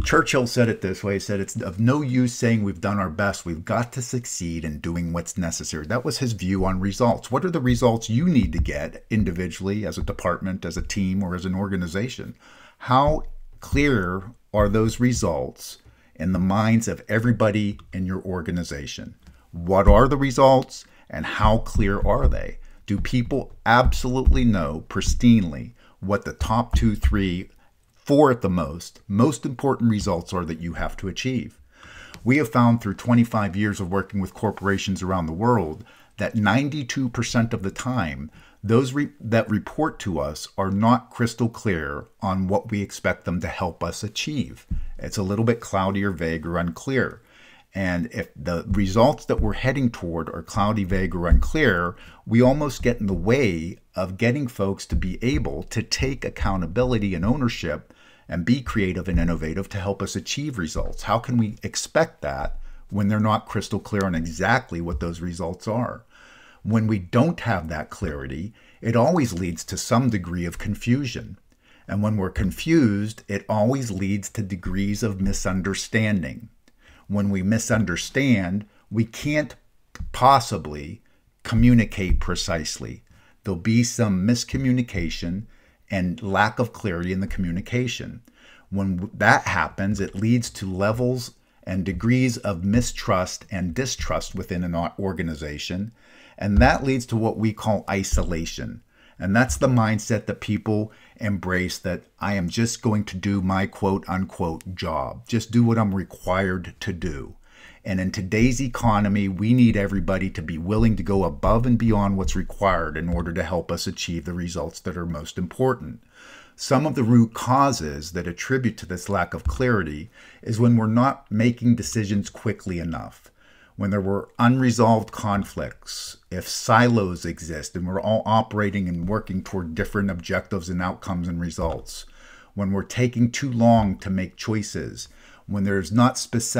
Churchill said it this way. He said, it's of no use saying we've done our best. We've got to succeed in doing what's necessary. That was his view on results. What are the results you need to get individually, as a department, as a team, or as an organization? How clear are those results in the minds of everybody in your organization? What are the results and how clear are they? Do people absolutely know pristinely what the top 2, 3, 4 at the most important results are that you have to achieve? We have found through 25 years of working with corporations around the world that 92% of the time, those that report to us are not crystal clear on what we expect them to help us achieve. It's a little bit cloudy or vague or unclear. And if the results that we're heading toward are cloudy, vague, or unclear, we almost get in the way of getting folks to be able to take accountability and ownership and be creative and innovative to help us achieve results. How can we expect that when they're not crystal clear on exactly what those results are? When we don't have that clarity, it always leads to some degree of confusion. And when we're confused, it always leads to degrees of misunderstanding. When we misunderstand, we can't possibly communicate precisely. There'll be some miscommunication and lack of clarity in the communication. When that happens, it leads to levels and degrees of mistrust and distrust within an organization. And that leads to what we call isolation. And that's the mindset that people embrace, that I am just going to do my quote unquote job, just do what I'm required to do. And in today's economy, we need everybody to be willing to go above and beyond what's required in order to help us achieve the results that are most important. Some of the root causes that attribute to this lack of clarity is when we're not making decisions quickly enough, when there were unresolved conflicts, if silos exist and we're all operating and working toward different objectives and outcomes and results, when we're taking too long to make choices, when there's not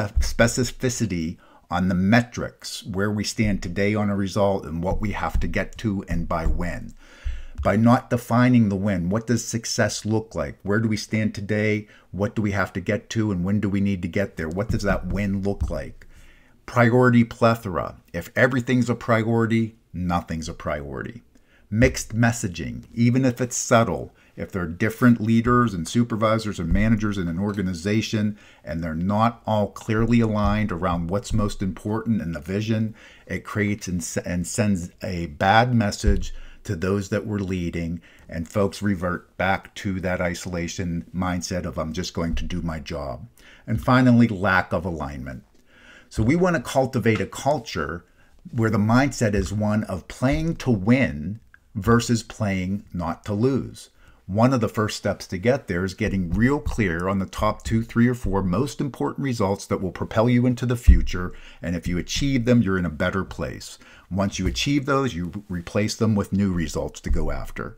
specificity on the metrics, where we stand today on a result and what we have to get to and by when. By not defining the when, what does success look like? Where do we stand today? What do we have to get to and when do we need to get there? What does that when look like? Priority plethora. If everything's a priority, nothing's a priority. Mixed messaging, even if it's subtle, if there are different leaders and supervisors and managers in an organization and they're not all clearly aligned around what's most important in the vision, it creates and sends a bad message to those that we're leading, and folks revert back to that isolation mindset of I'm just going to do my job. And finally, lack of alignment. So we want to cultivate a culture where the mindset is one of playing to win versus playing not to lose. One of the first steps to get there is getting real clear on the top 2, 3, or 4 most important results that will propel you into the future. And if you achieve them, you're in a better place. Once you achieve those, you replace them with new results to go after.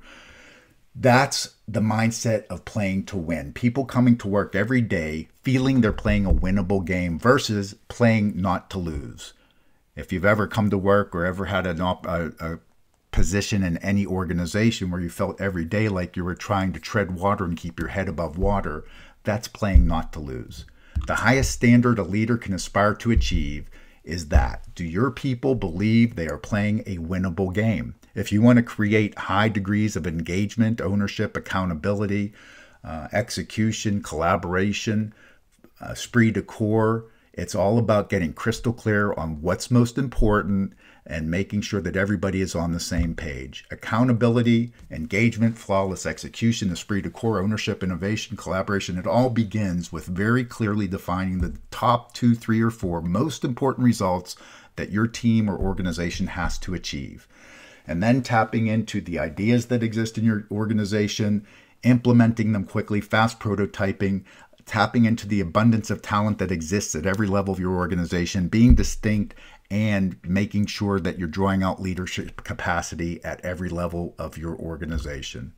That's the mindset of playing to win. People coming to work every day feeling they're playing a winnable game versus playing not to lose. If you've ever come to work or ever had a position in any organization where you felt every day like you were trying to tread water and keep your head above water, that's playing not to lose. The highest standard a leader can aspire to achieve is that. Do your people believe they are playing a winnable game? If you want to create high degrees of engagement, ownership, accountability, execution, collaboration, esprit de corps, it's all about getting crystal clear on what's most important and making sure that everybody is on the same page. Accountability, engagement, flawless execution, esprit de corps, ownership, innovation, collaboration, it all begins with very clearly defining the top 2, 3, or 4 most important results that your team or organization has to achieve. And then tapping into the ideas that exist in your organization, implementing them quickly, fast prototyping, tapping into the abundance of talent that exists at every level of your organization, being distinct, and making sure that you're drawing out leadership capacity at every level of your organization.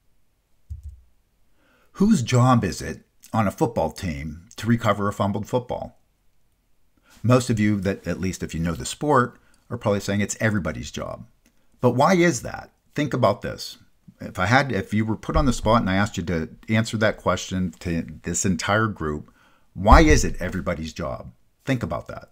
Whose job is it on a football team to recover a fumbled football? Most of you that, at least if you know the sport, are probably saying it's everybody's job. But why is that? Think about this. If you were put on the spot and I asked you to answer that question to this entire group, Why is it everybody's job? Think about that.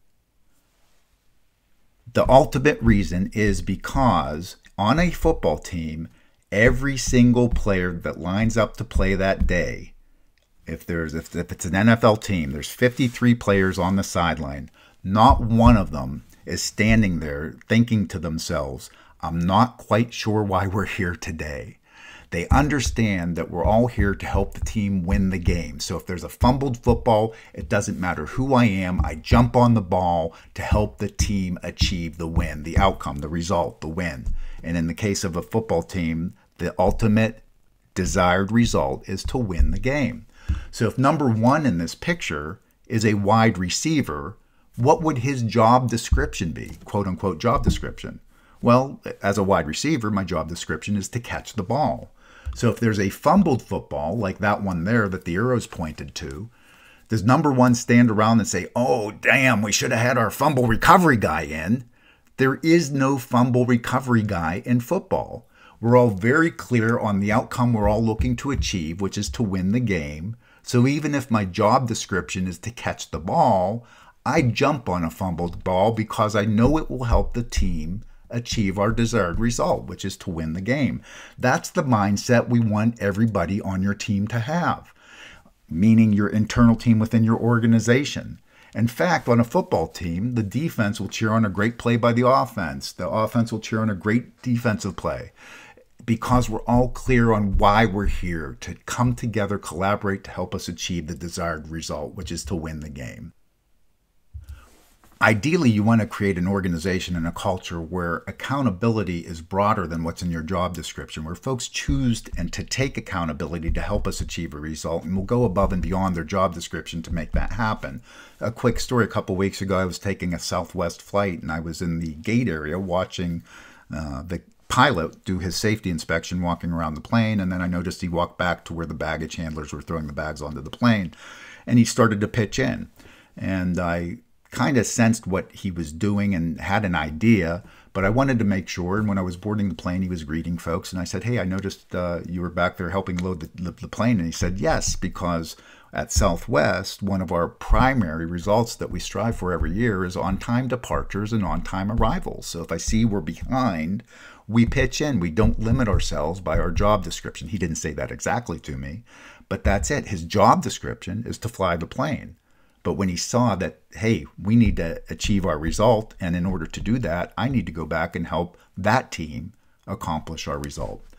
The ultimate reason is because on a football team, every single player that lines up to play that day, if it's an NFL team, there's 53 players on the sideline. Not one of them is standing there thinking to themselves, I'm not quite sure why we're here today. They understand that we're all here to help the team win the game. So if there's a fumbled football, it doesn't matter who I am. I jump on the ball to help the team achieve the win, the outcome, the result, the win. And in the case of a football team, the ultimate desired result is to win the game. So if number one in this picture is a wide receiver, what would his job description be? Quote unquote job description. Well, as a wide receiver, my job description is to catch the ball. So if there's a fumbled football, like that one there that the arrows pointed to, does number one stand around and say, oh, damn, we should have had our fumble recovery guy in? There is no fumble recovery guy in football. We're all very clear on the outcome we're all looking to achieve, which is to win the game. So even if my job description is to catch the ball, I jump on a fumbled ball because I know it will help the team achieve our desired result, which is to win the game. That's the mindset we want everybody on your team to have, meaning your internal team within your organization. In fact, on a football team, the defense will cheer on a great play by the offense. The offense will cheer on a great defensive play because we're all clear on why we're here, to come together, collaborate to help us achieve the desired result, which is to win the game. Ideally, you want to create an organization and a culture where accountability is broader than what's in your job description, where folks choose and to take accountability to help us achieve a result and will go above and beyond their job description to make that happen. A quick story, a couple of weeks ago, I was taking a Southwest flight and I was in the gate area watching the pilot do his safety inspection walking around the plane, and then I noticed he walked back to where the baggage handlers were throwing the bags onto the plane, and he started to pitch in. And I kind of sensed what he was doing and had an idea, but I wanted to make sure. And when I was boarding the plane, he was greeting folks, and I said, hey, I noticed you were back there helping load the plane. And he said, yes, because at Southwest, one of our primary results that we strive for every year is on-time departures and on-time arrivals. So if I see we're behind, we pitch in. We don't limit ourselves by our job description. He didn't say that exactly to me, but that's it. His job description is to fly the plane. But when he saw that, hey, we need to achieve our result, and in order to do that, I need to go back and help that team accomplish our result.